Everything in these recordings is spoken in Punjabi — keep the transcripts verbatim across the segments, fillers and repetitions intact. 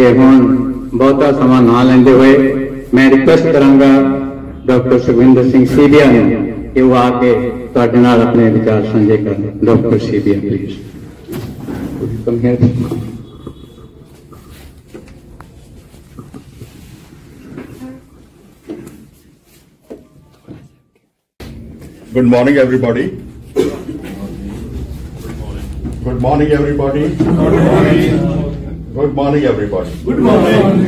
हुण बहुता समा ना लेंदे हुए मैं रिक्वेस्ट करांगा डॉक्टर सुखविंदर सिंह सीबिया ने कि वो आके तुहाडे नाल अपने विचार साझे करन। Doctor Sibia please come here. Good morning, everybody. Good morning, everybody. Good morning. Good morning, everybody. Good morning.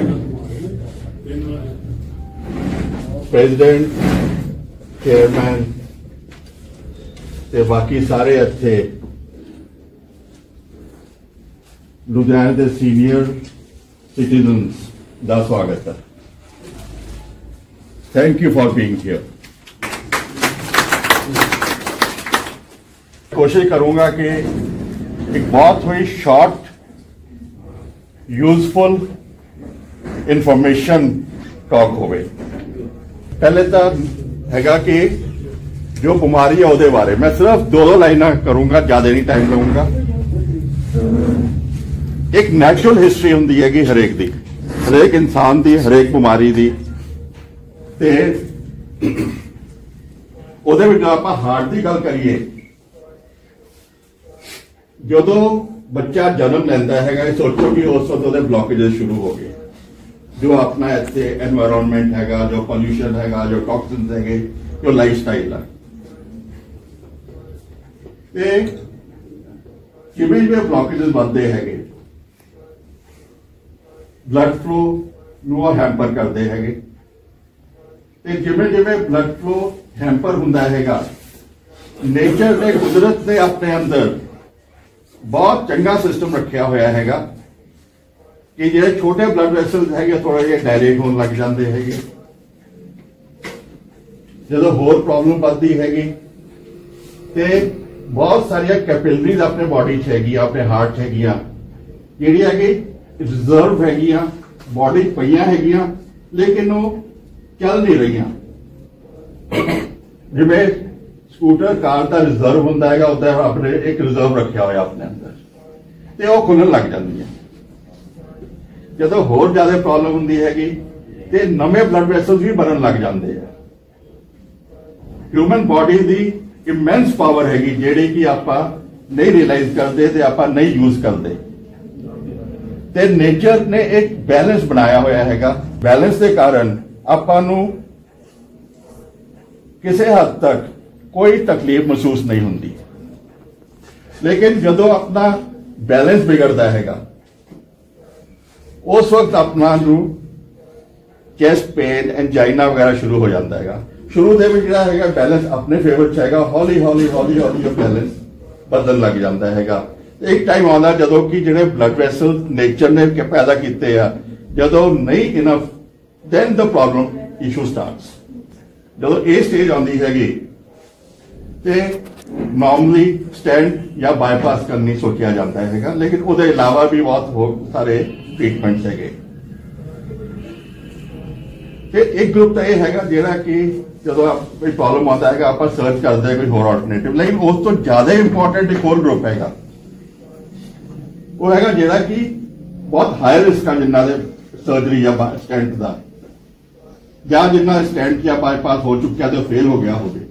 President, Chairman, ते बाकी सारे इत्थे लुधियाना दे सीनियर सिटीजन्स दा स्वागत है। Thank you for being here. कोशिश करूंगा कि एक बहुत हुई शॉर्ट यूजफुल इंफॉर्मेशन टॉक होवे। पहले तो हैगा कि जो बीमारी है उसके बारे मैं सिर्फ दो दो लाइना करूंगा, ज्यादा नहीं टाइम लूंगा। एक नेचुरल हिस्ट्री होंदी है कि हरेक दी, हरेक इंसान दी, हरेक बीमारी दी। ते ਉਹਦੇ ਵਿੱਚ ਆਪਾਂ हार्ट की गल करिए, ਜਦੋਂ ਬੱਚਾ ਜਨਮ ਲੈਂਦਾ ਹੈਗਾ ਸੋਚੋ कि उस वक्त ਉਹਦੇ ਬਲੌਕੇजेस शुरू हो गए। जो अपना ਇੱਥੇ एनवायरनमेंट हैगा, जो पोल्यूशन हैगा, जो टॉक्सिन्स हैगे, जो लाइफ स्टाइल है, ਤੇ ਜਿਵੇਂ ਜਿਵੇਂ ਬਲੌਕੇजेस ਵੱਧਦੇ ਹੈਗੇ ਬਲੱਡ ਫਲੋ ਨੂੰ ਉਹ ਹੈਂਪਰ ਕਰਦੇ ਹੈਗੇ। ਤੇ ਜਿਵੇਂ ਜਿਵੇਂ ਬਲੱਡ ਫਲੋ ਹੈਂਪਰ ਹੁੰਦਾ ਹੈਗਾ, ਨੇਚਰ ਨੇ, ਕੁਦਰਤ ਨੇ ਆਪਣੇ ਅੰਦਰ बहुत चंगा सिस्टम रखा होया हैगा कि जो छोटे ब्लड वैसल्स है थोड़ा जिहा डायलेट होने लग जाते हैं। जो होर प्रॉब्लम बढ़ती हैगी ते बहुत सारिया कैपिलरीज अपने बॉडी च हैगी, अपने हार्ट च हैगियां, जिहड़ी हैगी रिजर्व हैगियां, बॉडी पईयां हैगियां, लेकिन वो चल नहीं रही। जिवें स्कूटर कार का रिजर्व होंदा हैगा, उदा अपने एक रिजर्व रखा होया अपने अंदर, ते वो खुलन लग जाती है। जो होर ज्यादा प्रॉब्लम होंदी हैगी ते नवे ब्लड वैसल्स भी बनन लग जाते हैं। ह्यूमन बॉडी की इमेंस पावर हैगी जिहड़ी कि आपां नहीं रियलाइज करते ते आपां नहीं यूज करते। ते नेचर ने एक बैलेंस बनाया होया हैगा। बैलेंस के कारण आपां नूं किसी हद तक कोई तकलीफ महसूस नहीं होती, लेकिन जो अपना बैलेंस बिगड़ता हैगा उस वक्त अपना चेस्ट पेन, एंजाइना वगैरह शुरू हो जाता है। शुरू दे में जिहड़ा हैगा बैलेंस अपने फेवर च हैगा, हौली हौली हौली हौली जो बैलेंस बदल लग जाता हैगा। एक टाइम आता जदों कि जिहड़े ब्लड वैसल नेचर ने पैदा कीते आ, जदों नहीं enough, then the problem issue starts. जदों ये स्टेज आती हैगी ते नॉर्मली स्टेंट या बाईपास करनी सोचा जाता है, लेकिन उसके अलावा भी बहुत सारे ट्रीटमेंट्स है। एक ग्रुप तो यह है जिहड़ा कि जो कोई प्रॉब्लम आता है आप सर्च करते हैं कोई होर ऑल्टरनेटिव, लेकिन उस तो ज्यादा इंपॉर्टेंट एक होर ग्रुप है वो है जिहड़ा कि बहुत हाई रिस्क है, जिन्हों ने सर्जरी या स्टेंट का या जिन्होंने स्टेंट या बाईपास हो चुका तो फेल हो गया होगा,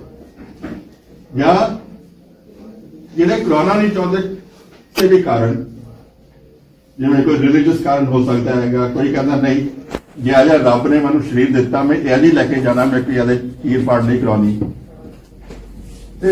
या जिन्हें कराना नहीं चाहते से भी कारण, जिवें कोई रिलीजियस कारण हो सकता है। कोई कहता नहीं जिहा जिहा रब ने मैनूं शरीर दिता मैं यह नहीं लैके जाना, मैं कोई इहदे चीर फाड़ नहीं करानी। ते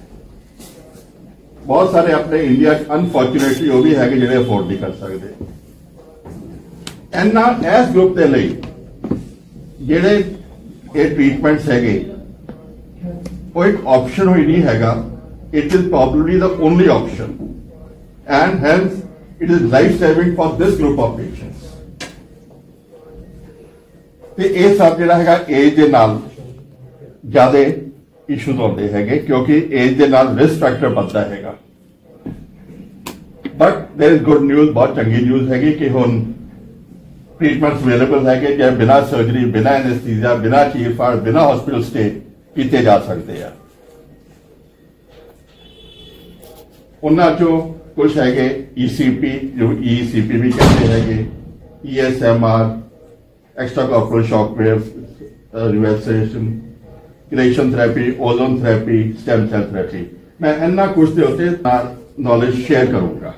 बहुत सारे अपने इंडिया अनफॉर्चुनेटली वो भी है जिहड़े अफोर्ड नहीं कर सकते। इन्ना इस ग्रुप के लिए जिहड़े ये ट्रीटमेंट्स हैगे वो एक ऑप्शन ही नहीं हैगा। It is probably the only option and hence it is life saving for this group of patients. ते ये सब जिहड़ा हैगा एज दे नाल ज्यादा इशूज आते हैं, क्योंकि एज दे नाल रिस्क फैक्टर बढ़ता हैगा। But there is good news, बहुत चंगी न्यूज हैगी कि हुण ट्रीटमेंट्स अवेलेबल है जो बिना सर्जरी, बिना एनेस्थीसिया, बिना चीर फाड़, बिना हॉस्पिटल स्टे किए जा सकते हैं। उन्हां चों कुछ है ईसीपी, जो ईसीपी भी कहते हैं, E S M R, extracorporeal shock wave uh, relaxation, creation therapy, ozone therapy, stem cell therapy. मैं इन्ना कुछ दे उत्ते नॉलेज शेयर करूंगा,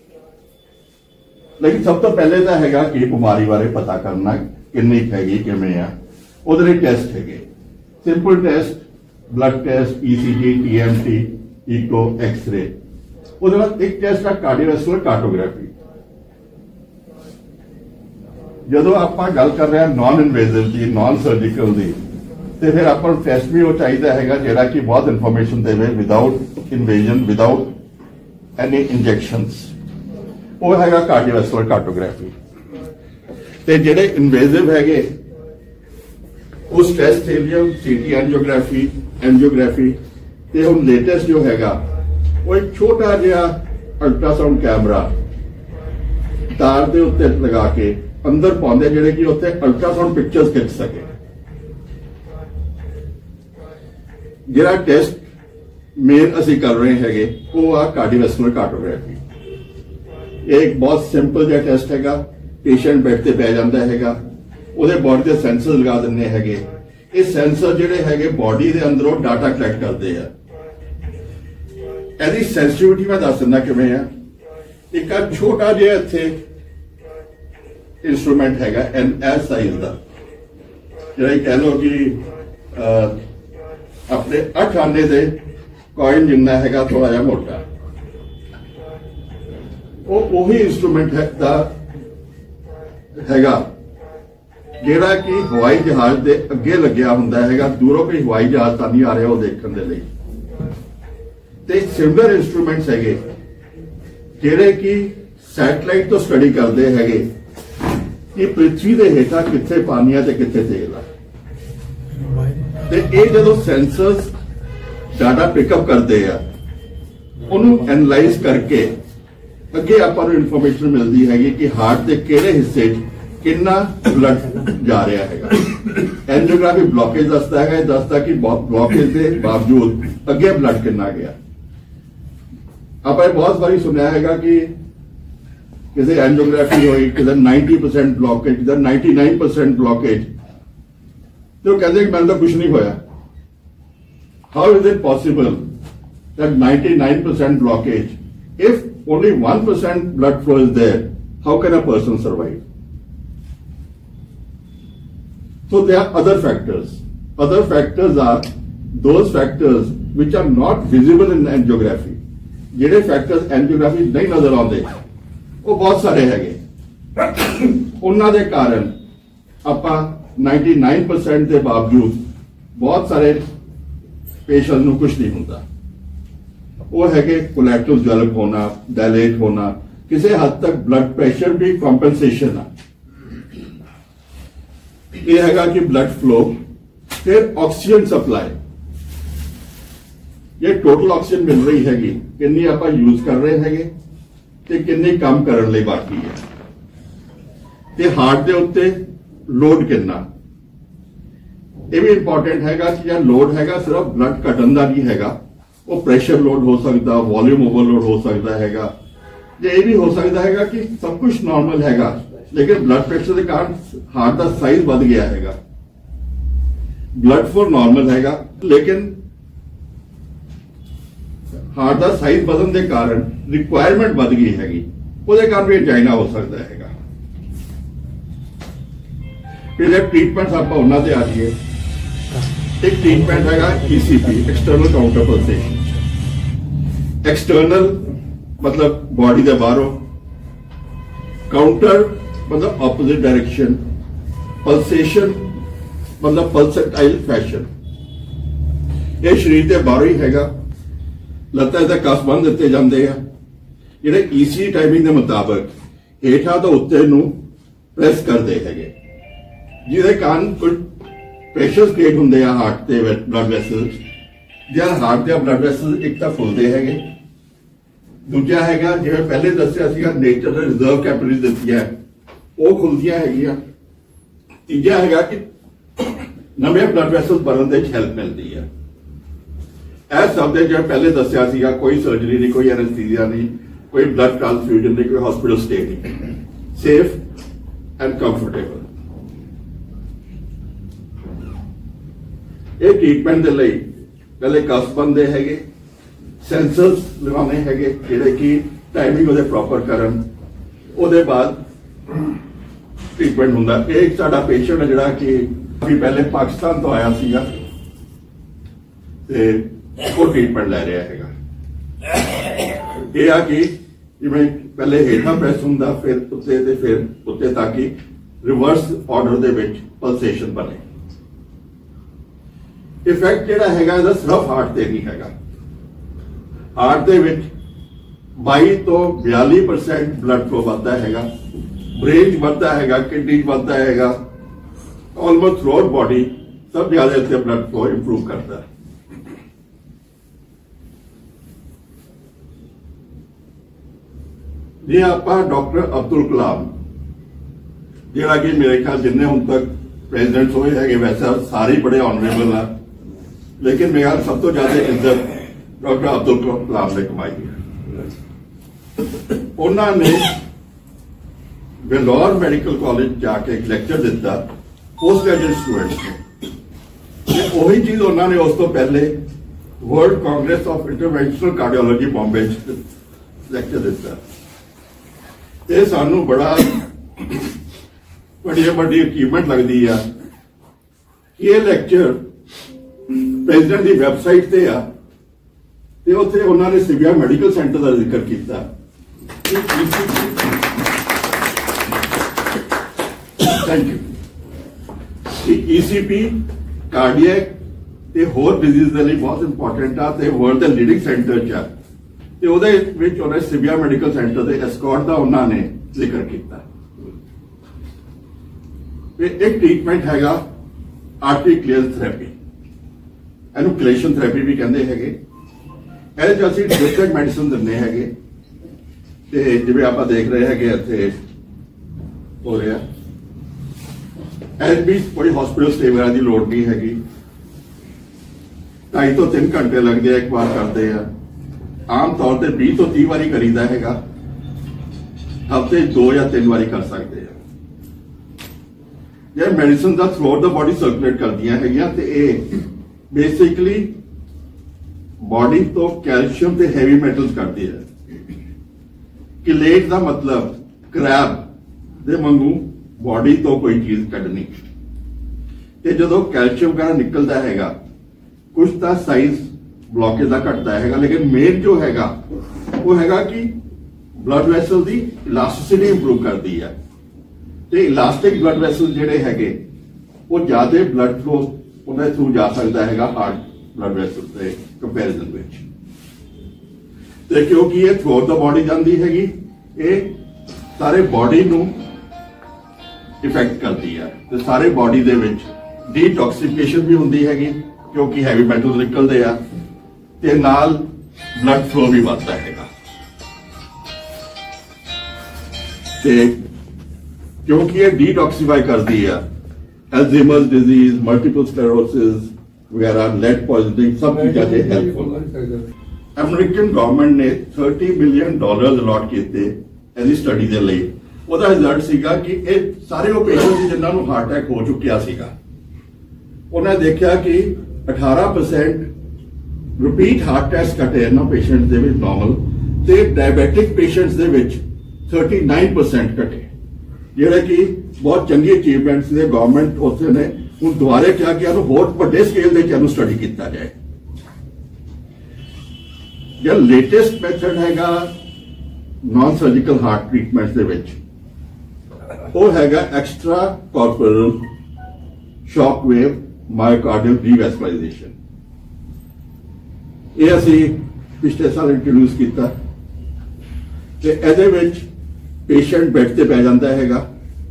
लेकिन सब तो पहले तो हैगा कि बीमारी बारे पता करना किन्नी हैगी किवें आ। ਉਹਦੇ ਲਈ ਟੈਸਟ ਹੈਗੇ, simple test, blood test, E C G, T M T, echo, x-ray. ਉਹਦੇ ਬਾਅਦ ਇੱਕ ਟੈਸਟ ਆ ਕਾਰਡੀਓਵੈਸਕੂਲਰ ਕਾਰਟੋਗ੍ਰਾਫੀ। ਜਦੋਂ ਆਪਾਂ ਗੱਲ ਕਰ ਰਹੇ ਹਾਂ ਨॉन ਇਨਵੇਜ਼ਿਵ ਦੀ, ਨॉन ਸਰਜੀਕਲ ਦੀ, ਤੇ ਫਿਰ ਆਪਾਂ ਨੂੰ ਟੈਸਟ ਵੀ ਉਹ ਚਾਹੀਦਾ ਹੈਗਾ ਜਿਹੜਾ ਕਿ ਬਹੁਤ ਇਨਫੋਰਮੇਸ਼ਨ ਦੇਵੇ without invasion, without any injections. ਉਹ ਹੈਗਾ ਕਾਰਡੀਓਵੈਸਕੂਲਰ ਕਾਰਟੋਗ੍ਰਾਫੀ। ਤੇ ਜਿਹੜੇ ਇਨਵੇਜ਼ਿਵ ਹੈਗੇ ਉਸ ਟੈਸਟ ਦੇ ਲਈ ਸੀਟੀ ਐਂਜੀਓਗ੍ਰਾਫੀ, ਐਂਜੀਓਗ੍ਰਾਫੀ ਤੇ ਹੁਣ ਲੇਟੈਸਟ ਜੋ ਹੈਗਾ ਉਹ ਇੱਕ ਛੋਟਾ ਜਿਹਾ ਅਲਟਰਾਸਾਊਂਡ ਕੈਮਰਾ ਤਾਰ ਦੇ ਉੱਤੇ ਲਗਾ ਕੇ ਅੰਦਰ ਪਾਉਂਦੇ ਜਿਹੜੇ ਕਿ ਉੱਥੇ ਅਲਟਰਾਸਾਊਂਡ ਪਿਕਚਰਸ ਖਿੱਚ ਸਕੇ। ਜਿਹੜਾ ਟੈਸਟ ਮੇਨ ਅਸੀਂ ਕਰ ਰਹੇ ਹੈਗੇ ਉਹ ਆ ਕਾਰਡੀਓਵੈਸਕੂਲਰ ਕਾਰਟੋਗ੍ਰਾਫੀ। ਇਹ ਇੱਕ ਬਹੁਤ ਸਿੰਪਲ ਜਿਹਾ ਟੈਸਟ ਹੈਗਾ। ਪੇਸ਼ੈਂਟ ਬੈੱਡ ਤੇ ਪੈ ਜਾਂਦਾ ਹੈਗਾ, ਉਹਦੇ ਬੋਡੀ ਦੇ ਸੈਂਸਰ ਲਗਾ ਦਿੰਦੇ ਹੈਗੇ। ਇਹ ਸੈਂਸਰ ਜਿਹੜੇ ਹੈਗੇ ਬੋਡੀ ਦੇ ਅੰਦਰੋਂ ਡਾਟਾ ਕਲੈਕਟ ਕਰਦੇ ਆ। ਇਹਦੀ ਸੈਂਸਿਟੀਵਿਟੀ ਮੈਂ ਦੱਸ ਦਿੰਦਾ ਕਿਵੇਂ ਆ। ਇੱਕ ਆ ਛੋਟਾ ਜਿਹਾ ਇੱਥੇ ਇੰਸਟਰੂਮੈਂਟ ਹੈਗਾ ਐਨ ਐਸ ਸਾਈਜ਼ ਦਾ, ਜਿਹੜਾ ਕਹਿ ਲਓ ਕਿ ਆਪਣੇ ਅੱਠ ਆਨੇ ਦੇ ਕੋਇਨ ਜਿੰਨਾ ਹੈਗਾ, ਥੋੜਾ ਜਿਹਾ ਮੋਟਾ। ਉਹ ਉਹੀ ਇੰਸਟਰੂਮੈਂਟ ਹੈ ਦਾ ਹੈਗਾ ਜਿਹੜਾ ਕਿ ਹਵਾਈ ਜਹਾਜ਼ ਦੇ ਅੱਗੇ ਲੱਗਿਆ ਹੁੰਦਾ ਹੈਗਾ। ਦੂਰੋਂ ਕੋਈ ਹਵਾਈ ਜਹਾਜ਼ ਤਾਂ ਨਹੀਂ ਆ ਰਿਹਾ ਉਹ ਦੇਖਣ ਦੇ ਲਈ। ਤੇ ਸਿਮਿਲਰ ਇੰਸਟਰੂਮੈਂਟਸ ਹੈਗੇ ਜਿਹੜੇ ਕਿ ਸੈਟਲਾਈਟ ਤੋਂ ਸਟੱਡੀ ਕਰਦੇ ਹੈਗੇ ਕਿ ਪ੍ਰਿਥਵੀ ਦੇ ਹੇਠਾਂ ਕਿੱਥੇ ਪਾਣੀ ਆ ਤੇ ਕਿੱਥੇ ਤੇਲ ਆ। ਤੇ ਇਹ ਜਦੋਂ ਸੈਂਸਰਸ ਡਾਟਾ ਪਿਕਅਪ ਕਰਦੇ ਆ, ਉਹਨੂੰ ਐਨਾਲਾਈਜ਼ ਕਰਕੇ ਅੱਗੇ ਆਪਾਂ ਨੂੰ ਇਨਫੋਰਮੇਸ਼ਨ ਮਿਲਦੀ ਹੈਗੀ ਕਿ ਹਾਰਟ ਦੇ ਕਿਹੜੇ ਹਿੱਸੇ 'ਚ ਕਿੰਨਾ ਬਲੱਡ ਜਾ ਰਿਹਾ ਹੈਗਾ। ਐਂਜੀਓਗ੍ਰਾਫੀ ਬਲੌਕੇਜ ਦੱਸਦਾ ਹੈਗਾ, ਇਹ ਦੱਸਦਾ ਕਿ ਬਲੌਕੇਜ ਦੇ ਬਾਵਜੂਦ ਅੱਗੇ ਬਲੱਡ ਕਿੰਨਾ ਗਿਆ। ਆਪਾਂ ਇਹ ਬਹੁਤ ਵਾਰੀ ਸੁਣਿਆ ਹੈਗਾ ਕਿ ਕਿਸੇ ਐਂਜੀਓਗ੍ਰਾਫੀ ਹੋਈ, ਕਿਸੇ ninety percent ਬਲੌਕੇਜ, ਕਿਸੇ ninety-nine percent ਬਲੌਕੇਜ, ਤੇ ਉਹ ਕਹਿੰਦੇ ਕਿ ਮੈਨੂੰ ਤਾਂ ਕੁਝ ਨਹੀਂ ਹੋਇਆ। How is it possible that ninety-nine percent blockage, if only one percent blood flow is there, how can a person survive? So there are other factors. Other factors are those factors which are not visible in angiography. ਜਿਹੜੇ factors angiography ਨਹੀਂ ਨਜ਼ਰ ਆਉਂਦੇ ਉਹ ਬਹੁਤ ਸਾਰੇ ਹੈਗੇ। ਉਹਨਾਂ ਦੇ ਕਾਰਨ ਆਪਾਂ ninety-nine percent ਦੇ ਬਾਵਜੂਦ ਬਹੁਤ ਸਾਰੇ ਪੇਸ਼ੈਂਟ ਨੂੰ ਕੁਝ ਨਹੀਂ ਹੁੰਦਾ। ਉਹ ਹੈਗੇ ਕੋਲੈਟਰਲ ਡਿਵੈਲਪ ਹੋਣਾ, ਡਾਇਲੇਟ ਹੋਣਾ, ਕਿਸੇ ਹੱਦ ਤੱਕ ਬਲੱਡ ਪ੍ਰੈਸ਼ਰ ਵੀ ਕੰਪਨਸੇਸ਼ਨ ਆ। ਇਹ ਹੈਗਾ ਕਿ ਬਲੱਡ ਫਲੋ, ਫਿਰ ਆਕਸੀਜਨ ਸਪਲਾਈ। ਇਹ ਟੋਟਲ ਆਕਸੀਜਨ ਮਿਲ ਰਹੀ ਹੈਗੀ, ਕਿੰਨੀ ਆਪਾਂ ਯੂਜ਼ ਕਰ ਰਹੇ ਹੈਗੇ ਤੇ ਕਿੰਨੀ ਕੰਮ ਕਰਨ ਲਈ ਬਾਕੀ ਹੈ। ਤੇ ਹਾਰਟ ਦੇ ਉੱਤੇ ਲੋਡ ਕਿੰਨਾ, ਇਹ ਵੀ ਇੰਪੋਰਟੈਂਟ ਹੈਗਾ ਕਿ ਜਿਹੜਾ ਲੋਡ ਹੈਗਾ ਸਿਰਫ ਬਲੱਡ ਘਟਣ ਦਾ ਨਹੀਂ ਹੈਗਾ, ਉਹ ਪ੍ਰੈਸ਼ਰ ਲੋਡ ਹੋ ਸਕਦਾ, ਵੋਲਿਊਮ ਓਵਰਲੋਡ ਹੋ ਸਕਦਾ ਹੈਗਾ, ਜਾਂ ਇਹ ਵੀ ਹੋ ਸਕਦਾ ਹੈਗਾ ਕਿ ਸਭ ਕੁਝ ਨਾਰਮਲ ਹੈਗਾ ਲੇਕਿਨ ਬਲੱਡ ਪ੍ਰੈਸ਼ਰ ਦੇ ਕਾਰਨ ਹਾਰਟ ਦਾ ਸਾਈਜ਼ ਵੱਧ ਗਿਆ ਹੈਗਾ। ਬਲੱਡ ਫਲੋ ਨਾਰਮਲ ਹੈਗਾ ਲੇਕਿਨ ਹਾਰਟ ਦਾ ਸਾਈਜ਼ ਵਧਣ ਦੇ ਕਾਰਨ ਰਿਕੁਆਇਰਮੈਂਟ ਵੱਧ ਗਈ ਹੈਗੀ, ਉਹਦੇ ਕਾਰਨ ਵੀ ਐਂਜਾਈਨਾ ਹੋ ਸਕਦਾ ਹੈਗਾ। ਫਿਰ ਇਹ ਟ੍ਰੀਟਮੈਂਟ ਆਪਾਂ ਉਹਨਾਂ ਤੇ ਆ ਜਾਈਏ। ਇੱਕ ਟ੍ਰੀਟਮੈਂਟ ਹੈਗਾ E C P, external counter pulsation. External ਮਤਲਬ ਬੋਡੀ ਦੇ ਬਾਹਰੋਂ, ਕਾਊਂਟਰ मतलब ऑपोजिट डायरेक्शन, पल्सेशन मतलब पल्सेटाइल फैशन। ये शरीर के बाहरों ही हैगा, लत्तां ते कस बन दिते जांदे आ जिहड़े ईसी टाइमिंग के मुताबिक हेठां तो उत्ते नूं प्रेस करते हैगे, जिहदे कारण कुछ प्रेशर क्रिएट हुंदे आ हार्ट ते ब्लड वैसल्स। जिहड़ा हार्ट दे ब्लड वैसल्स एक तां फुलदे हैगे, दूजा हैगा जिवें पहले दस्सिया सीगा नेचर दे रिजर्व कैपिलरीज दित्तियां ਉਹ ਖੁੱਲਦੀਆਂ ਹੈਗੀਆਂ। ਤੀਜਾ ਹੈਗਾ ਕਿ ਨਵੇਂ ਬਲੱਡ ਵੈਸਲ ਬਣਨ ਦੇ ਵਿੱਚ ਹੈਲਪ ਮਿਲਦੀ ਹੈ। ਇਹ ਸਭ ਦੇ ਜਿਵੇਂ ਪਹਿਲੇ ਦੱਸਿਆ ਸੀਗਾ, ਕੋਈ ਸਰਜਰੀ ਨਹੀਂ, ਕੋਈ ਐਨਸਥੀਸੀਆ ਨਹੀਂ, ਕੋਈ ਬਲੱਡ ਟ੍ਰਾਂਸਫਿਊਜ਼ਨ ਨਹੀਂ, ਕੋਈ ਹਸਪੀਟਲ ਸਟੇ ਨਹੀਂ, ਸਿਰਫ एंड कंफर्टेबल। ये ट्रीटमेंट के लिए पहले कफ बनते है, सेंसर्स लगाने हैं जिहड़े कि टाइमिंग उहदे प्रॉपर करन, उहदे बाद ट्रीटमेंट हुंदा। एक साडा पेशेंट है जिहड़ा कि अभी पहले पाकिस्तान तो आया सीगा ते वो ट्रीटमेंट लै रहा हैगा। यह आ कि जिवें पहले हेठां प्रेस हुंदा, फिर उत्ते ते फिर उत्ते, ताकि रिवर्स ऑर्डर दे विच पल्सेशन बने। इफेक्ट जिहड़ा हैगा इहदा सिर्फ हार्ट ते नहीं हैगा। हार्ट दे विच बाई तो बयाली परसेंट ब्लड फ्लो बढ़ता हैगा, ब्रेन बढ़ता हैगा, किडनी बढ़ता हैगा, ऑलमोस्ट थ्रू आउट बॉडी सब ज्यादा इससे ब्लड फ्लो इंप्रूव करता है। ये आपा डॉक्टर अब्दुल कलाम जिहड़ा कि मेरे ख्याल जिन्ने हुण तक प्रेजिडेंट होए है वैसे सारे बड़े ऑनरेबल है, लेकिन मेरा सब तो ज्यादा इज्जत डॉक्टर अब्दुल कलाम ने कमाई है। उन्होंने बेलौर मेडिकल कॉलेज जाके एक लेक्चर दिता पोस्ट ग्रेजुएट स्टूडेंट्स को। वही चीज उन्होंने उस तो पहले world congress of interventional cardiology Bombay lecture दिता। ये सानू बड़ा बड़ी बड़ी अचीवमेंट लगती है कि ये लेक्चर प्रेजिडेंट की वैबसाइट से आ ते उत्थे उन्होंने सिविया मेडिकल सेंटर का जिक्र किया। Thank you. ईसीपी कार्डियक ते होर डिजीज के लिए बहुत इंपॉर्टेंट आ ते वर्ल्ड के लीडिंग सेंटर च आ ते उहदे विच उन्हें सिविया मेडिकल सेंटर के एस्कॉर्ट का उन्होंने जिक्र किया। एक ट्रीटमेंट हैगा आर्टरी क्लीयरेंस थेरेपी, इहनूं क्लेशन थेरेपी भी कहते हैं। ਇਹਦੇ ਚ ਅਸੀਂ ਡਿਸਟ੍ਰਿਕਟ ਮੈਡੀਸਿਨ ਦਿੰਦੇ ਹੈਗੇ ਤੇ ਜਿਵੇਂ ਆਪਾਂ ਦੇਖ ਰਹੇ ਹੈਗੇ ਇੱਥੇ ਹੋ ਰਿਹਾ ਐਸ ਵੀ ਕੋਈ ਹਸਪੀਟਲ ਸਟੇ ਵਗੈਰਾ ਦੀ ਲੋੜ ਨਹੀਂ ਹੈਗੀ। ਢਾਈ ਤੋਂ ਤਿੰਨ ਘੰਟੇ ਲੱਗਦੇ ਆ ਇੱਕ ਵਾਰ ਕਰਦੇ ਆ। ਆਮ ਤੌਰ ਤੇ ਵੀਹ ਤੋਂ ਤੀਹ ਵਾਰੀ ਕਰੀਦਾ ਹੈਗਾ, ਹਫ਼ਤੇ ਦੋ ਜਾਂ ਤਿੰਨ ਵਾਰੀ ਕਰ ਸਕਦੇ ਆ। ਇਹ ਮੈਡੀਸਿਨ ਦਾ ਥਰੂ ਆਊਟ ਦਾ ਬੋਡੀ ਸਰਕੂਲੇਟ ਕਰਦੀਆਂ ਹੈਗੀਆਂ ਤੇ ਇਹ ਬੇਸਿਕਲੀ बॉडी तो कैल्शियम ते हैवी मेटल्स करती है। किलेट का मतलब क्रैब दे वांगू बॉडी तो कोई चीज कढ़नी ते जदों कैल्शियम वगैरह निकलता हैगा कुछ तो साइज ब्लॉकेज का घटता हैगा, लेकिन मेन जो हैगा वो हैगा कि ब्लड वैसल की इलास्टिसिटी इंप्रूव करती है ते इलास्टिक ब्लड वैसल जिहड़े हैगे वो ज्यादा ब्लड फ्लो उन्हें थ्रू जा सकता हैगा हार्ट ब्लड वैसल के कंपैरिजन विच। ते क्योंकि ये थ्रू आउट द बॉडी जाती हैगी, ये सारे बॉडी नू इफेक्ट करती है ते सारे बॉडी दे विच डिटॉक्सिफिकेशन भी हुंदी हैगी क्योंकि हैवी मेटल्स निकलते हैं ते नाल ब्लड फ्लो भी बढ़ता हैगा। ते क्योंकि ये डिटॉक्सीफाई करती है अल्जाइमर्स डिजीज, मल्टीपल स्क्लेरोसिस वगैरह, लेड पॉइजनिंग सब ज्यादा हेल्पफुल है। अमेरिकन गवर्नमेंट ने थर्टी मिलियन डॉलर अलॉट किए इहदी स्टडी के लिए। ਉਹਦਾ ਰਿਜ਼ਲਟ ਸੀਗਾ ਕਿ ਇਹ ਸਾਰੇ ਉਹ ਪੇਸ਼ੈਂਟ ਸੀ ਜਿਨ੍ਹਾਂ ਨੂੰ ਹਾਰਟ ਅਟੈਕ ਹੋ ਚੁੱਕਿਆ ਸੀਗਾ। ਉਹਨਾਂ ਦੇਖਿਆ ਕਿ ਅਠਾਰਾਂ ਪਰਸੈਂਟ ਰਿਪੀਟ ਹਾਰਟ ਟੈਸਟ ਘਟੇ ਇਹਨਾਂ ਪੇਸ਼ੈਂਟ ਦੇ ਵਿੱਚ ਨਾਰਮਲ ਤੇ ਡਾਇਬੈਟਿਕ ਪੇਸ਼ੈਂਟਸ ਦੇ ਵਿੱਚ ਥਰਟੀ ਨਾਈਨ ਪਰਸੈਂਟ ਘਟੇ, ਜਿਹੜੇ ਕਿ ਬਹੁਤ ਚੰਗੀ ਅਚੀਵਮੈਂਟਸ ਨੇ। ਗਵਰਨਮੈਂਟ ਉੱਥੇ ਨੇ ਹੁਣ ਦੁਬਾਰੇ ਕਿਹਾ ਕਿ ਇਹਨੂੰ ਬਹੁਤ ਵੱਡੇ ਸਕੇਲ ਦੇ ਚ ਇਹਨੂੰ ਸਟੱਡੀ ਕੀਤਾ ਜਾਏ। ਜਿਹੜਾ ਲੇਟੈਸਟ ਮੈਥਡ ਹੈਗਾ ਨॉन सर्जिकल हार्ट ट्रीटमेंट ਦੇ ਵਿੱਚ ਉਹ ਹੈਗਾ ਐਕਸਟਰਾ ਕਾਰਪੋਰਲ ਸ਼ੌਕ ਵੇਵ ਮਾਇਓਕਾਰਡੀਅਲ ਰੀਵੈਸਕੁਲਾਈਜੇਸ਼ਨ। ਇਹ ਅਸੀਂ ਪਿਛਲੇ ਸਾਲ ਇੰਟਰੋਡਿਊਸ ਕੀਤਾ ਤੇ ਇਹਦੇ ਵਿੱਚ ਪੇਸ਼ੈਂਟ ਬੈੱਡ ਤੇ ਪੈ ਜਾਂਦਾ ਹੈਗਾ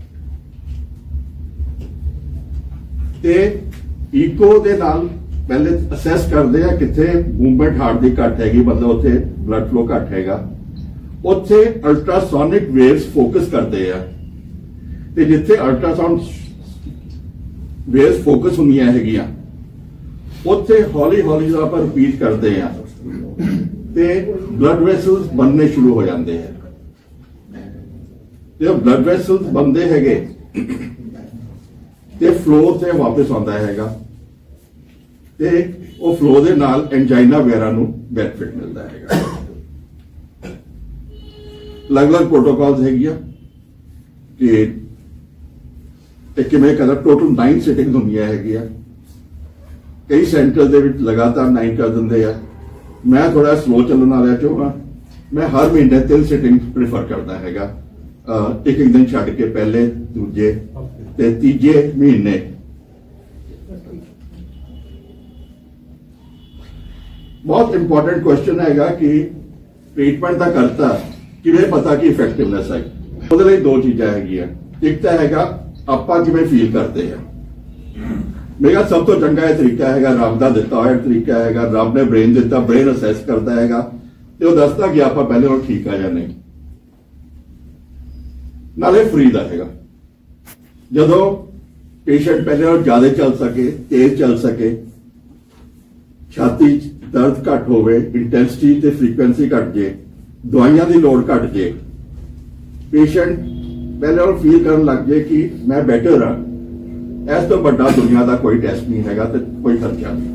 ਤੇ ਈਕੋ ਦੇ ਨਾਲ ਪਹਿਲੇ ਅਸੈਸ ਕਰਦੇ ਆ ਕਿੱਥੇ ਮੂਵਮੈਂਟ ਹਾਰਟ ਦੀ ਘੱਟ ਹੈਗੀ, ਮਤਲਬ ਉੱਥੇ ਬਲੱਡ ਫਲੋ ਘੱਟ ਹੈਗਾ। ਉੱਥੇ ਅਲਟਰਾਸੋਨਿਕ ਵੇਵਸ ਫੋਕਸ ਕਰਦੇ ਆ ਤੇ ਜਿੱਥੇ ਅਲਟਰਾਸਾਊਂਡ ਵੇਵਸ ਫੋਕਸ ਹੁੰਦੀਆਂ ਹੈਗੀਆਂ ਉੱਥੇ ਹੌਲੀ ਹੌਲੀ ਦਾ ਆਪਾਂ ਰਿਪੀਟ ਕਰਦੇ ਆ ਤੇ ਬਲੱਡ ਵੈਸਲਸ ਬਣਨੇ ਸ਼ੁਰੂ ਹੋ ਜਾਂਦੇ ਆ। ਤੇ ਬਲੱਡ ਵੈਸਲਸ ਬਣਦੇ ਹੈਗੇ ਤੇ ਫਲੋ ਤੇ ਵਾਪਸ ਆਉਂਦਾ ਹੈਗਾ ਤੇ ਉਹ ਫਲੋ ਦੇ ਨਾਲ ਐਂਜਾਈਨਾ ਵਗੈਰਾ ਨੂੰ ਬੈਨੀਫਿਟ ਮਿਲਦਾ ਹੈਗਾ। ਅਲੱਗ-ਅਲੱਗ ਪ੍ਰੋਟੋਕਾਲਸ ਹੈਗੀਆਂ ਕਿ ਤੇ ਕਿਵੇਂ ਕਰਦਾ। ਟੋਟਲ ਨੌ ਸਿਟਿੰਗਸ ਹੁੰਦੀਆਂ ਹੈਗੀਆਂ। ਕਈ ਸੈਂਟਰ ਦੇ ਵਿੱਚ ਲਗਾਤਾਰ ਨੌ ਕਰ ਦਿੰਦੇ ਆ। ਮੈਂ ਥੋੜਾ ਸਲੋ ਚੱਲਣ ਵਾਲਾ ਚਾਹੁੰਦਾ। ਮੈਂ ਹਰ ਮਹੀਨੇ ਤਿੰਨ ਸਿਟਿੰਗਸ ਪ੍ਰੀਫਰ ਕਰਦਾ ਹੈਗਾ, ਇੱਕ ਇੱਕ ਦਿਨ ਛੱਡ ਕੇ, ਪਹਿਲੇ ਦੂਜੇ ਤੇ ਤੀਜੇ ਮਹੀਨੇ। ਬਹੁਤ ਇੰਪੋਰਟੈਂਟ ਕੁਐਸਚਨ ਹੈਗਾ ਕਿ ਟ੍ਰੀਟਮੈਂਟ ਦਾ ਕਰਤਾ ਕਿਵੇਂ ਪਤਾ ਕਿ ਇਫੈਕਟਿਵਨੈਸ ਹੈ। ਉਹਦੇ ਲਈ ਦੋ ਚੀਜ਼ਾਂ ਹੈਗੀਆਂ। ਇੱਕ ਤਾਂ ਹੈਗਾ ਆਪਾਂ ਕਿਵੇਂ ਫੀਲ ਕਰਦੇ ਆ। ਮੇਰਾ ਸਭ ਤੋਂ ਚੰਗਾ ਇਹ ਤਰੀਕਾ ਹੈਗਾ, ਰੱਬ ਦਾ ਦਿੱਤਾ ਹੋਇਆ ਤਰੀਕਾ ਹੈਗਾ। ਰੱਬ ਨੇ ਬ੍ਰੇਨ ਦਿੱਤਾ, ਬ੍ਰੇਨ ਅਸੈਸ ਕਰਦਾ ਹੈਗਾ ਤੇ ਉਹ ਦੱਸਦਾ ਕਿ ਆਪਾਂ ਪਹਿਲੇ ਨਾਲੋਂ ਠੀਕ ਆ ਜਾਂ ਨਹੀਂ। ਨਾਲੇ ਫ੍ਰੀ ਦਾ ਹੈਗਾ। ਜਦੋਂ ਪੇਸ਼ੈਂਟ ਪਹਿਲੇ ਨਾਲੋਂ ਜ਼ਿਆਦਾ ਚੱਲ ਸਕੇ, ਤੇਜ਼ ਚੱਲ ਸਕੇ, ਛਾਤੀ ਦਰਦ ਘੱਟ ਹੋਵੇ, ਇੰਟੈਂਸਿਟੀ ਤੇ ਫ੍ਰੀਕੁਐਂਸੀ ਘੱਟ ਜੇ, ਦਵਾਈਆਂ ਦੀ ਲੋੜ ਘੱਟ ਜੇ, ਪੇਸ਼ੈਂਟ ਪਹਿਲੇ ਨਾਲੋਂ ਫੀਲ ਕਰਨ ਲੱਗ ਜੇ ਕਿ ਮੈਂ ਬੈਟਰ ਹਾਂ, ਇਸ ਤੋਂ ਵੱਡਾ ਦੁਨੀਆ ਦਾ ਕੋਈ ਟੈਸਟ ਨਹੀਂ ਹੈਗਾ ਤੇ ਕੋਈ ਖਰਚਾ ਨਹੀਂ।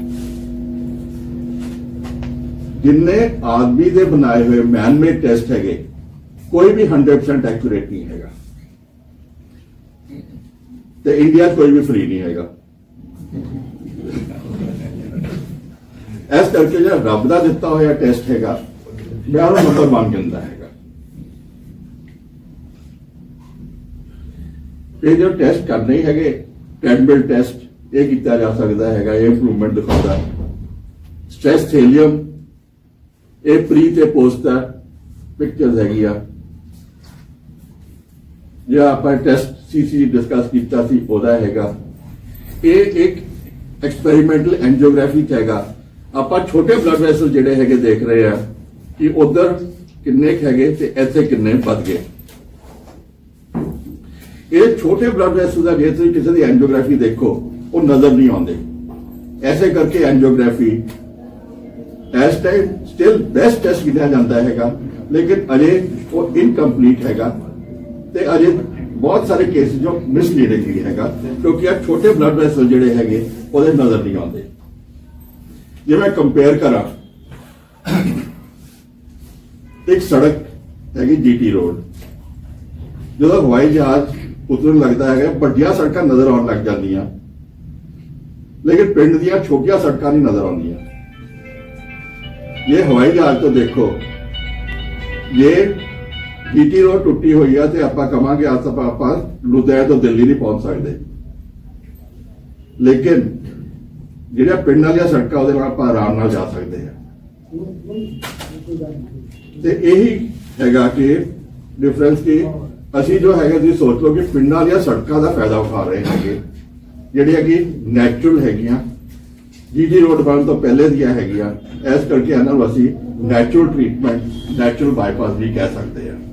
ਜਿੰਨੇ ਆਦਮੀ ਦੇ ਬਣਾਏ ਹੋਏ ਮੈਨ ਮੇਡ ਟੈਸਟ ਹੈਗੇ, ਕੋਈ ਵੀ ਸੌ ਪਰਸੈਂਟ ਐਕੂਰੇਟ ਨਹੀਂ ਹੈਗਾ ਤੇ ਇੰਡੀਆ 'ਚ ਕੋਈ ਵੀ ਫ੍ਰੀ ਨਹੀਂ ਹੈਗਾ। ਇਸ ਕਰਕੇ ਜਿਹੜਾ ਰੱਬ ਦਾ ਦਿੱਤਾ ਹੋਇਆ ਟੈਸਟ ਹੈਗਾ, ਮੈਂ ਉਹਨੂੰ ਨੰਬਰ ਮੰਨ ਜਾਂਦਾ ਹੈਗਾ। ਇਹ ਜੋ ਟੈਸਟ ਕਰਨੇ ਹੈਗੇ, ਟ੍ਰੈਡਮਿਲ ਟੈਸਟ, ਇਹ ਕੀਤਾ ਜਾ ਸਕਦਾ ਹੈਗਾ। ਇਹ ਇੰਪਰੂਵਮੈਂਟ ਦਿਖਾਉਂਦਾ। ਸਟ੍ਰੈਸ ਥੇਲੀਅਮ, ਇਹ ਪ੍ਰੀ ਤੇ ਪੋਸਟ ਦਾ ਪਿਕਚਰਸ ਹੈਗੀ ਆ। ਜਿਹੜਾ ਆਪਾਂ ਟੈਸਟ ਸੀਸੀ ਡਿਸਕਸ ਕੀਤਾ ਸੀ ਉਹਦਾ ਹੈਗਾ। ਇਹ ਇੱਕ ਐਕਸਪੈਰੀਮੈਂਟਲ ਐਂਜੀਓਗ੍ਰਾਫੀ ਹੈਗਾ। ਆਪਾਂ ਛੋਟੇ ਬਲੱਡ ਵੈਸਲ ਜਿਹੜੇ ਹੈਗੇ ਦੇਖ ਰਹੇ ਆ ਕਿ ਉਧਰ ਕਿੰਨੇ ਹੈਗੇ ਤੇ ਇੱਥੇ ਕਿੰਨੇ ਵੱਧ ਗਏ। ਇਹ ਛੋਟੇ ਬਲੱਡ ਵੈਸਲ ਦਾ ਜੇ ਤੁਸੀਂ ਕਿਸੇ ਦੀ ਐਂਜੀਓਗ੍ਰਾਫੀ ਦੇਖੋ, ਉਹ ਨਜ਼ਰ ਨਹੀਂ ਆਉਂਦੇ। ਐਸੇ ਕਰਕੇ ਐਂਜੀਓਗ੍ਰਾਫੀ ਇਸ ਟਾਈਮ ਸਟਿਲ ਬੈਸਟ ਟੈਸਟ ਗਿਣਿਆ ਜਾਂਦਾ ਹੈਗਾ, ਲੇਕਿਨ ਅਜੇ ਉਹ ਇਨਕੰਪਲੀਟ ਹੈਗਾ ਤੇ ਅਜੇ ਬਹੁਤ ਸਾਰੇ ਕੇਸ ਜੋ ਮਿਸਲੀਡਿੰਗ ਵੀ ਹੈਗਾ, ਕਿਉਂਕਿ ਇਹ ਛੋਟੇ ਬਲੱਡ ਵੈਸਲ ਜਿਹੜੇ ਹੈਗੇ ਉਹਦੇ ਨਜ਼ਰ ਨਹੀਂ ਆਉਂਦੇ। ਜੇ ਮੈਂ ਕੰਪੇਅਰ ਕਰਾਂ, ਇੱਕ ਸੜਕ ਹੈਗੀ ਜੀਟੀ ਰੋਡ, ਜਦੋਂ ਹਵਾਈ ਜਹਾਜ਼ ਉਤਰਨ ਲੱਗਦਾ ਹੈਗਾ, ਵੱਡੀਆਂ ਸੜਕਾਂ ਨਜ਼ਰ ਆਉਣ ਲੱਗ ਜਾਂਦੀਆਂ, ਲੇਕਿਨ ਪਿੰਡ ਦੀਆਂ ਛੋਟੀਆਂ ਸੜਕਾਂ ਨਹੀਂ ਨਜ਼ਰ ਆਉਂਦੀਆਂ। ਇਹ ਹਵਾਈ ਜਹਾਜ਼ ਤੋਂ ਦੇਖੋ, ਜੇ ਜੀਟੀ ਰੋਡ ਟੁੱਟੀ ਹੋਈ ਆ ਤੇ ਆਪਾਂ ਕਵਾਂਗੇ ਅੱਜ ਤੱਕ ਆਪਾਂ ਲੁਧਿਆਣਾ ਤੋਂ ਦਿੱਲੀ ਨਹੀਂ ਪਹੁੰਚ ਸਕਦੇ, ਲੇਕਿਨ ਜਿਹੜੀਆਂ ਪਿੰਡ ਵਾਲੀਆਂ ਸੜਕਾਂ ਉਹਦੇ ਨਾਲ ਆਪਾਂ ਆਰਾਮ ਨਾਲ ਜਾ ਸਕਦੇ ਹਾਂ। ਤੇ ਇਹੀ ਹੈਗਾ ਕਿ ਡਿਫਰੈਂਸ ਕਿ ਅਸੀਂ ਜੋ ਹੈਗਾ, ਤੁਸੀਂ ਸੋਚ ਲਓ ਕਿ ਪਿੰਡਾਂ ਦੀਆਂ ਸੜਕਾਂ ਦਾ ਫਾਇਦਾ ਉਠਾ ਰਹੇ ਹੈਗੇ, ਜਿਹੜੀਆਂ ਕਿ ਨੈਚੁਰਲ ਹੈਗੀਆਂ, ਜੀਟੀ ਰੋਡ ਬਣਨ ਤੋਂ ਪਹਿਲੇ ਦੀਆਂ ਹੈਗੀਆਂ। ਇਸ ਕਰਕੇ ਇਹਨਾਂ ਨੂੰ ਅਸੀਂ ਨੈਚੁਰਲ ਟ੍ਰੀਟਮੈਂਟ, ਨੈਚੁਰਲ ਬਾਈਪਾਸ ਵੀ ਕਹਿ ਸਕਦੇ ਹਾਂ।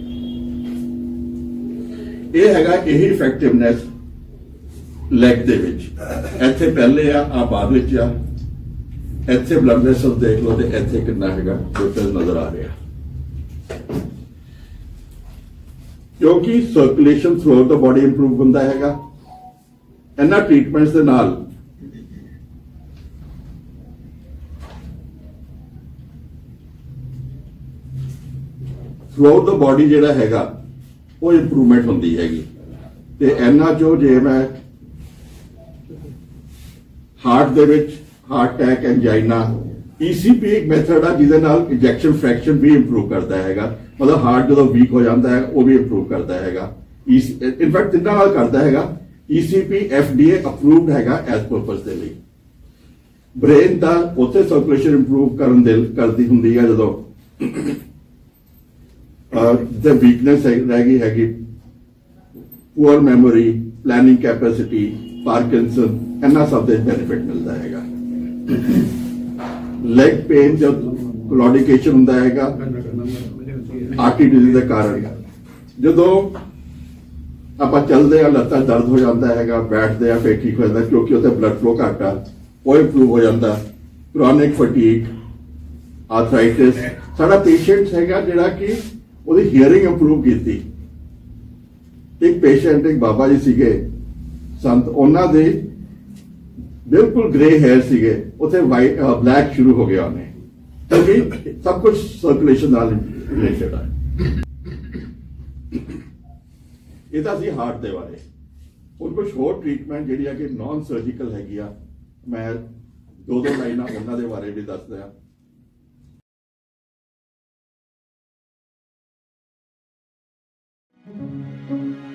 ਇਹ ਹੈਗਾ ਇਹੀ ਇਫੈਕਟਿਵਨੈਸ ਲੈਗ ਦੇ ਵਿੱਚ। ਇੱਥੇ ਪਹਿਲੇ ਆ, ਆ ਬਾਅਦ ਵਿੱਚ ਆ। ਇੱਥੇ ਬਲੱਡ ਵੈਸਲ ਦੇਖ ਲਓ ਤੇ ਇੱਥੇ ਕਿੰਨਾ ਹੈਗਾ ਡਿਫਰੈਂਸ ਨਜ਼ਰ ਆ ਰਿਹਾ, ਕਿਉਂਕਿ ਸਰਕੂਲੇਸ਼ਨ ਥਰੂ ਦਾ ਬਾਡੀ ਇੰਪਰੂਵ ਹੁੰਦਾ ਹੈਗਾ। ਇਹਨਾਂ ਟ੍ਰੀਟਮੈਂਟਸ ਦੇ ਨਾਲ ਥਰੂ ਦਾ ਬਾਡੀ ਜਿਹੜਾ ਹੈਗਾ ਉਹ ਇੰਪਰੂਵਮੈਂਟ ਹੁੰਦੀ ਹੈਗੀ। ਤੇ ਇਹਨਾਂ ਚੋਂ ਜੇ ਮੈਂ ਹਾਰਟ ਦੇ ਵਿੱਚ ਹਾਰਟ ਅਟੈਕ, ਐਂਜਾਈਨਾ, ਈਸੀਪੀ ਇੱਕ ਮੈਥਡ ਆ ਜਿਹਦੇ ਨਾਲ ਇੰਜੈਕਸ਼ਨ ਫ੍ਰੈਕਸ਼ਨ ਵੀ ਇੰਪਰੂਵ ਕਰਦਾ ਹੈਗਾ। ਮਤਲਬ ਹਾਰਟ ਜਦੋਂ ਵੀਕ ਹੋ ਜਾਂਦਾ ਹੈ ਉਹ ਵੀ ਇੰਪਰੂਵ ਕਰਦਾ ਹੈਗਾ। ਇਨਫੈਕਟ ਤਿੰਨਾਂ ਨਾਲ ਕਰਦਾ ਹੈਗਾ। ਈਸੀਪੀ ਐਫਡੀਏ ਅਪਰੂਵਡ ਹੈਗਾ ਐਸ ਪਰਪਸ ਦੇ ਲਈ। ਬ੍ਰੇਨ ਦਾ ਉੱਥੇ ਸਰਕੂਲੇਸ਼ਨ ਇੰਪਰੂਵ ਕਰਨ ਦੇ ਕਰਦੀ ਹੁੰਦੀ ਹੈ ਜਦੋਂ ਤੇ ਵੀਕਨੈਸ ਰਹਿ ਗਈ ਹੈਗੀ, poor memory, planning capacity, Parkinson, ਇਹਨਾਂ ਸਭ ਦੇ ਬੈਨੀਫਿਟ ਮਿਲਦਾ ਹੈਗਾ। ਲੈਗ ਪੇਨ ਜਦ ਕਲੋਡੀਕੇਸ਼ਨ ਹੁੰਦਾ ਹੈਗਾ ਆਰਟਰੀ ਡਿਜ਼ੀਜ਼ ਦੇ ਕਾਰਨ, ਜਦੋਂ ਆਪਾਂ ਚੱਲਦੇ ਆ ਲੱਤਾਂ ਦਰਦ ਹੋ ਜਾਂਦਾ ਹੈਗਾ, ਬੈਠਦੇ ਆ ਫੇਰ ਠੀਕ ਹੋ ਜਾਂਦਾ ਕਿਉਂਕਿ ਉੱਥੇ ਬਲੱਡ ਫਲੋ ਘੱਟ ਆ, ਉਹ ਇੰਪਰੂਵ ਹੋ ਜਾਂਦਾ। ਕ੍ਰੋਨਿਕ ਫਟੀਗ, ਆਰਥਰਾਈਟਿਸ, ਸਾਡਾ ਪੇਸ਼ੈਂਟ ਹੈਗਾ ਜਿਹੜਾ ਕਿ ਉਹਦੀ ਹੀਅਰਿੰਗ ਇੰਪਰੂਵ ਕੀਤੀ, ਇੱਕ ਪੇਸ਼ੈਂਟ ਇੱਕ ਬਾਬਾ ਜੀ ਸੀਗੇ ਸੰਤ, ਉਹਨਾਂ ਦੇ ਬਿਲਕੁਲ ਗ੍ਰੇ ਹੈਅਰ ਸੀਗੇ, ਉੱਥੇ ਵਾਈਟ ਬਲੈਕ ਸ਼ੁਰੂ ਹੋ ਗਿਆ ਉਹਨੇ, ਕਿਉਂਕਿ ਸਭ ਕੁਝ ਸਰਕੂਲੇਸ਼ਨ ਨਾਲ ਰਿਲੇਟਡ ਹੈ। ਇਹ ਤਾਂ ਸੀ ਹਾਰਟ ਦੇ ਬਾਰੇ। ਹੁਣ ਕੁਝ ਹੋਰ ਟ੍ਰੀਟਮੈਂਟ ਜਿਹੜੀ ਹੈ ਕਿ ਨਾਨ ਸਰਜੀਕਲ ਹੈਗੀ ਆ, ਮੈਂ ਦੋ ਦੋ ਲਾਈਨਾਂ ਉਹਨਾਂ ਦੇ ਬਾਰੇ ਵੀ ਦੱਸਦਾ। Thank you.